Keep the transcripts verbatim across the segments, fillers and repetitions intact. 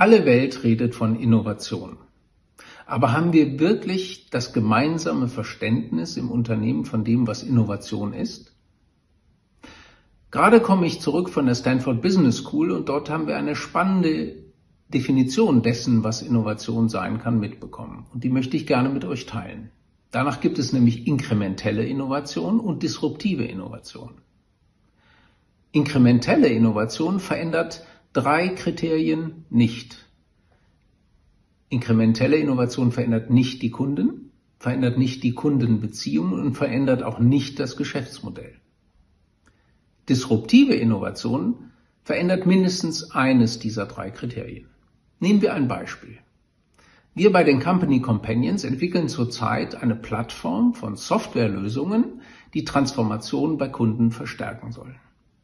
Alle Welt redet von Innovation. Aber haben wir wirklich das gemeinsame Verständnis im Unternehmen von dem, was Innovation ist? Gerade komme ich zurück von der Stanford Business School und dort haben wir eine spannende Definition dessen, was Innovation sein kann, mitbekommen. Und die möchte ich gerne mit euch teilen. Danach gibt es nämlich inkrementelle Innovation und disruptive Innovation. Inkrementelle Innovation verändert drei Kriterien nicht. Inkrementelle Innovation verändert nicht die Kunden, verändert nicht die Kundenbeziehungen und verändert auch nicht das Geschäftsmodell. Disruptive Innovation verändert mindestens eines dieser drei Kriterien. Nehmen wir ein Beispiel. Wir bei den Company Companions entwickeln zurzeit eine Plattform von Softwarelösungen, die Transformation bei Kunden verstärken sollen.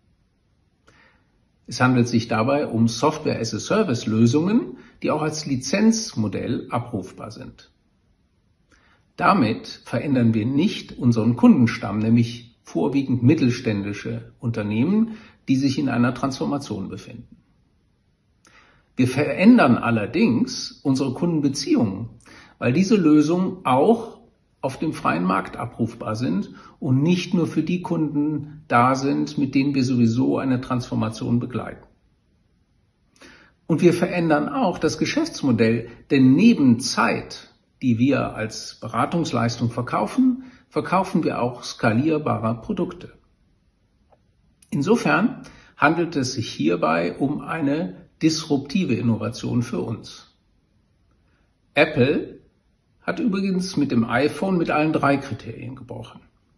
Es handelt sich dabei um Software-as-a-Service-Lösungen, die auch als Lizenzmodell abrufbar sind. Damit verändern wir nicht unseren Kundenstamm, nämlich vorwiegend mittelständische Unternehmen, die sich in einer Transformation befinden. Wir verändern allerdings unsere Kundenbeziehungen, weil diese Lösungen auch auf dem freien Markt abrufbar sind und nicht nur für die Kunden da sind, mit denen wir sowieso eine Transformation begleiten. Und wir verändern auch das Geschäftsmodell, denn neben Zeit, die wir als Beratungsleistung verkaufen, verkaufen wir auch skalierbare Produkte. Insofern handelt es sich hierbei um eine disruptive Innovation für uns. Apple hat übrigens mit dem iPhone mit allen drei Kriterien gebrochen.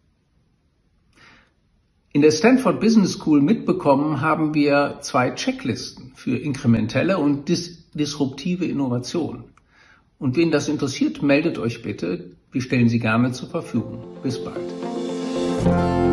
In der Stanford Business School mitbekommen haben wir zwei Checklisten für inkrementelle und dis- disruptive Innovation. Und wen das interessiert, meldet euch bitte. Wir stellen sie gerne zur Verfügung. Bis bald.